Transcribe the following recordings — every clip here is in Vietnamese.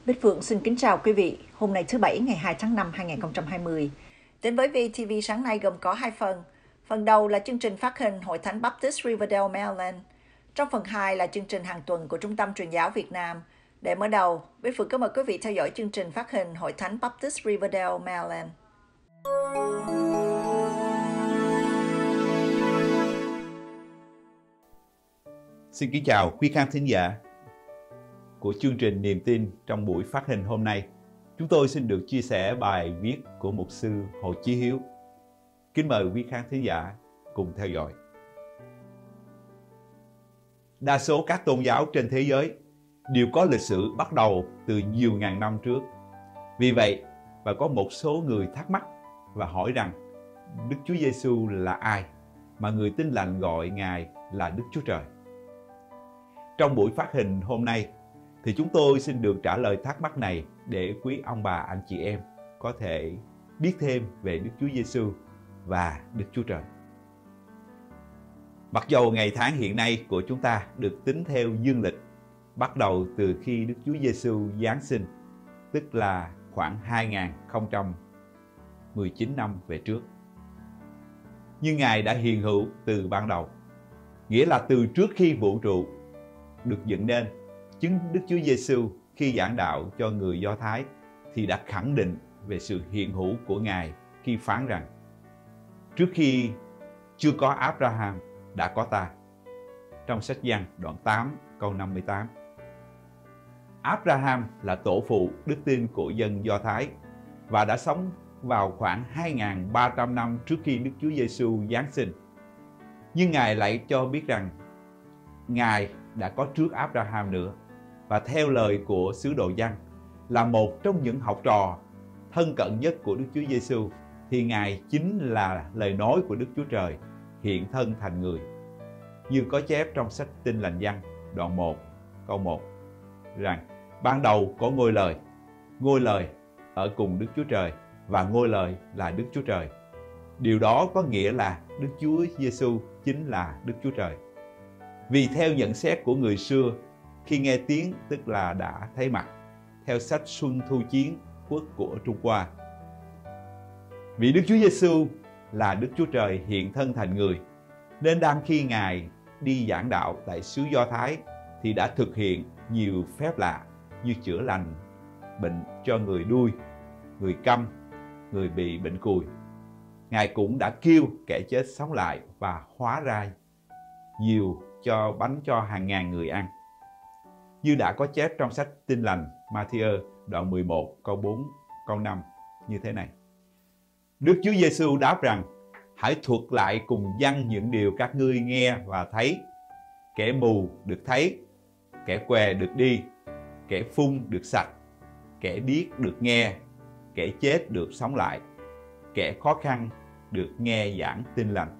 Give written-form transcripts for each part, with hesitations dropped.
Bích Phượng xin kính chào quý vị. Hôm nay thứ Bảy ngày 2 tháng 5 2020. Đến với VTV sáng nay gồm có 2 phần. Phần đầu là chương trình phát hình Hội Thánh Baptist Riverdale, Maryland. Trong phần 2 là chương trình hàng tuần của Trung tâm Truyền giáo Việt Nam. Để mở đầu, Bích Phượng kính mời quý vị theo dõi chương trình phát hình Hội Thánh Baptist Riverdale, Maryland. Xin kính chào quý khán thính giả của chương trình Niềm tin trong buổi phát hình hôm nay. Chúng tôi xin được chia sẻ bài viết của mục sư Hồ Chí Hiếu. Kính mời quý khán thính giả cùng theo dõi. Đa số các tôn giáo trên thế giới đều có lịch sử bắt đầu từ nhiều ngàn năm trước. Vì vậy, và có một số người thắc mắc và hỏi rằng Đức Chúa Giêsu là ai mà người Tin Lành gọi Ngài là Đức Chúa Trời? Trong buổi phát hình hôm nay thì chúng tôi xin được trả lời thắc mắc này để quý ông bà anh chị em có thể biết thêm về Đức Chúa Giêsu và Đức Chúa Trời. Mặc dầu ngày tháng hiện nay của chúng ta được tính theo dương lịch, bắt đầu từ khi Đức Chúa Giêsu giáng sinh, tức là khoảng 2019 năm về trước. Nhưng Ngài đã hiện hữu từ ban đầu, nghĩa là từ trước khi vũ trụ được dựng nên. Chính Đức Chúa Giêsu khi giảng đạo cho người Do Thái thì đã khẳng định về sự hiện hữu của Ngài khi phán rằng: trước khi chưa có Abraham đã có ta. Trong sách Giăng đoạn 8 câu 58. Abraham là tổ phụ đức tin của dân Do Thái và đã sống vào khoảng 2.300 năm trước khi Đức Chúa Giêsu giáng sinh. Nhưng Ngài lại cho biết rằng Ngài đã có trước Abraham nữa. Và theo lời của sứ đồ Giăng, là một trong những học trò thân cận nhất của Đức Chúa Giêsu, thì Ngài chính là lời nói của Đức Chúa Trời hiện thân thành người. Như có chép trong sách Tin Lành Giăng đoạn 1 câu 1 rằng: ban đầu có ngôi lời ở cùng Đức Chúa Trời và ngôi lời là Đức Chúa Trời. Điều đó có nghĩa là Đức Chúa Giêsu chính là Đức Chúa Trời. Vì theo nhận xét của người xưa, khi nghe tiếng tức là đã thấy mặt, theo sách Xuân Thu Chiến Quốc của Trung Hoa. Vì Đức Chúa Giêsu là Đức Chúa Trời hiện thân thành người, nên đang khi Ngài đi giảng đạo tại xứ Do Thái thì đã thực hiện nhiều phép lạ như chữa lành bệnh cho người đuôi, người câm, người bị bệnh cùi. Ngài cũng đã kêu kẻ chết sống lại và hóa ra nhiều bánh cho hàng ngàn người ăn. Như đã có chép trong sách Tin Lành Ma-thi-ơ đoạn 11 câu 4 câu 5 như thế này: Đức Chúa Giêsu đáp rằng: hãy thuật lại cùng dân những điều các ngươi nghe và thấy. Kẻ mù được thấy, kẻ què được đi, kẻ phun được sạch, kẻ điếc được nghe, kẻ chết được sống lại, kẻ khó khăn được nghe giảng tin lành.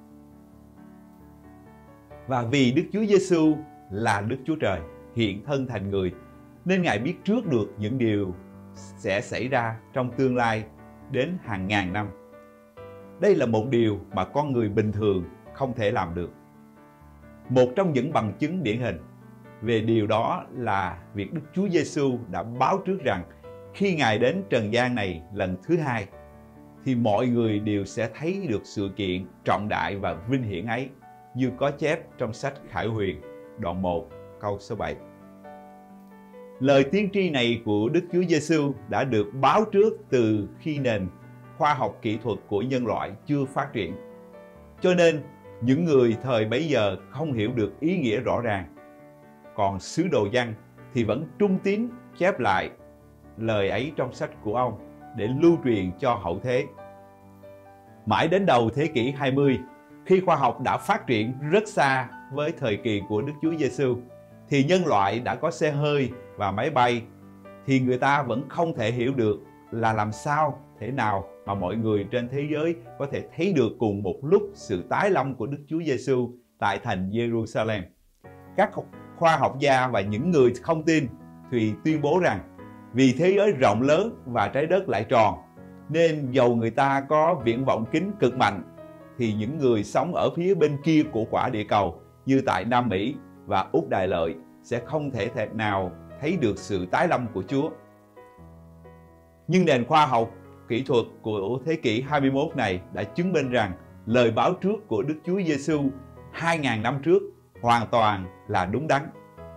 Và vì Đức Chúa Giêsu là Đức Chúa Trời hiện thân thành người, nên Ngài biết trước được những điều sẽ xảy ra trong tương lai đến hàng ngàn năm. Đây là một điều mà con người bình thường không thể làm được. Một trong những bằng chứng điển hình về điều đó là việc Đức Chúa Giêsu đã báo trước rằng khi Ngài đến trần gian này lần thứ hai thì mọi người đều sẽ thấy được sự kiện trọng đại và vinh hiển ấy, như có chép trong sách Khải Huyền đoạn 1 câu số 7. Lời tiên tri này của Đức Chúa Giêsu đã được báo trước từ khi nền khoa học kỹ thuật của nhân loại chưa phát triển. Cho nên những người thời bấy giờ không hiểu được ý nghĩa rõ ràng. Còn sứ đồ Giăng thì vẫn trung tín chép lại lời ấy trong sách của ông để lưu truyền cho hậu thế. Mãi đến đầu thế kỷ 20, khi khoa học đã phát triển rất xa với thời kỳ của Đức Chúa Giêsu, thì nhân loại đã có xe hơi và máy bay, thì người ta vẫn không thể hiểu được là làm sao thế nào mà mọi người trên thế giới có thể thấy được cùng một lúc sự tái lâm của Đức Chúa Giêsu tại thành Jerusalem. Các khoa học gia và những người không tin thì tuyên bố rằng vì thế giới rộng lớn và trái đất lại tròn, nên dầu người ta có viễn vọng kính cực mạnh thì những người sống ở phía bên kia của quả địa cầu như tại Nam Mỹ và Úc Đại Lợi sẽ không thể nào thấy được sự tái lâm của Chúa. Nhưng nền khoa học kỹ thuật của thế kỷ 21 này đã chứng minh rằng lời báo trước của Đức Chúa Giêsu 2000 năm trước hoàn toàn là đúng đắn.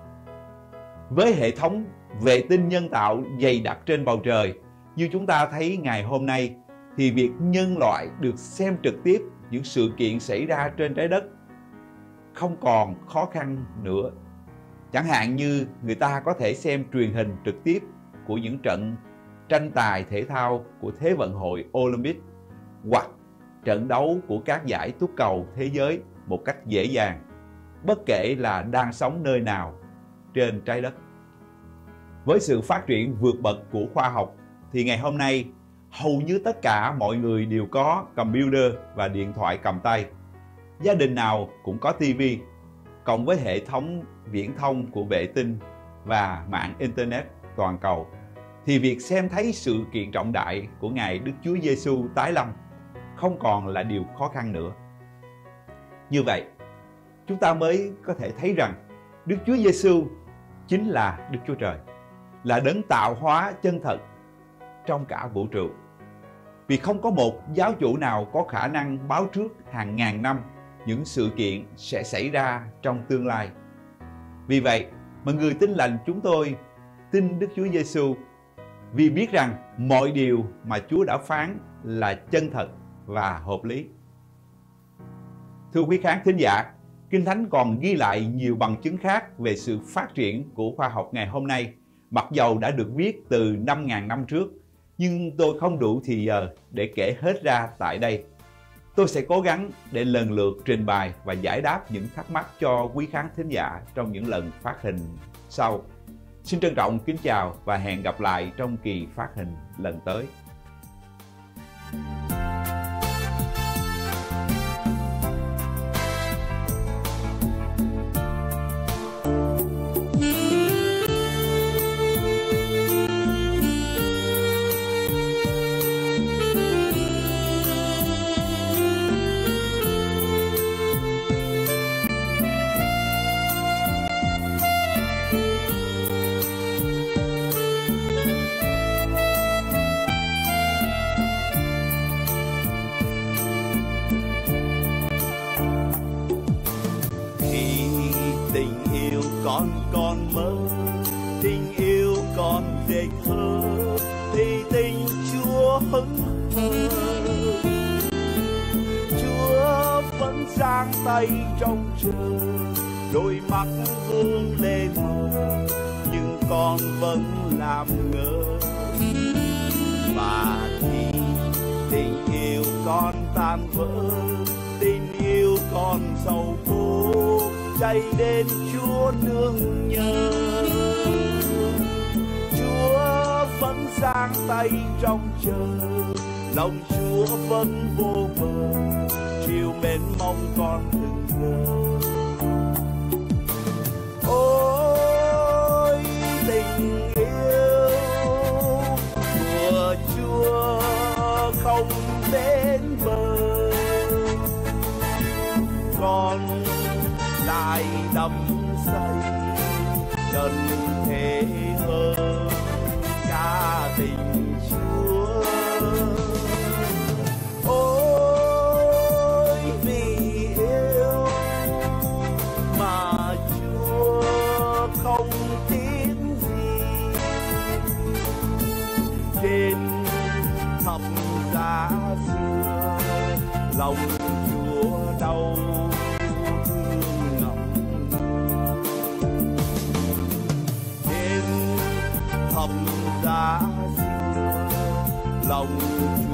Với hệ thống vệ tinh nhân tạo dày đặc trên bầu trời như chúng ta thấy ngày hôm nay, thì việc nhân loại được xem trực tiếp những sự kiện xảy ra trên trái đất không còn khó khăn nữa. Chẳng hạn như người ta có thể xem truyền hình trực tiếp của những trận tranh tài thể thao của Thế vận hội Olympic hoặc trận đấu của các giải túc cầu thế giới một cách dễ dàng, bất kể là đang sống nơi nào trên trái đất. Với sự phát triển vượt bậc của khoa học thì ngày hôm nay hầu như tất cả mọi người đều có computer và điện thoại cầm tay. Gia đình nào cũng có TV, cộng với hệ thống viễn thông của vệ tinh và mạng Internet toàn cầu, thì việc xem thấy sự kiện trọng đại của Ngài Đức Chúa Giêsu tái lâm không còn là điều khó khăn nữa. Như vậy, chúng ta mới có thể thấy rằng Đức Chúa Giêsu chính là Đức Chúa Trời, là đấng tạo hóa chân thật trong cả vũ trụ. Vì không có một giáo chủ nào có khả năng báo trước hàng ngàn năm những sự kiện sẽ xảy ra trong tương lai. Vì vậy mà người Tin Lành chúng tôi tin Đức Chúa Giêsu vì biết rằng mọi điều mà Chúa đã phán là chân thật và hợp lý. Thưa quý khán thính giả, Kinh Thánh còn ghi lại nhiều bằng chứng khác về sự phát triển của khoa học ngày hôm nay, mặc dầu đã được viết từ 5.000 năm trước, nhưng tôi không đủ thì giờ để kể hết ra tại đây. Tôi sẽ cố gắng để lần lượt trình bày và giải đáp những thắc mắc cho quý khán thính giả trong những lần phát hình sau. Xin trân trọng kính chào và hẹn gặp lại trong kỳ phát hình lần tới. Còn mơ, tình yêu còn dễ thơ, thì tình Chúa hững hờ. Chúa vẫn giang tay trong trời, đôi mắt vương lên mờ, nhưng con vẫn làm ngơ. Và thì tình yêu con tan vỡ, tình yêu con sầu khổ, chạy đến Chúa nương nhờ. Chúa vẫn giang tay trong trời, lòng Chúa vẫn vô bờ, chiều mến mong con đừng ngờ. Ôi tình yêu của Chúa không đến bờ, con lại đắm say trần thế hơn cả tình Chúa. Ôi vì yêu mà Chúa không tiếc gì, trên thập giá xưa lòng Chúa đau thập giá xưa lòng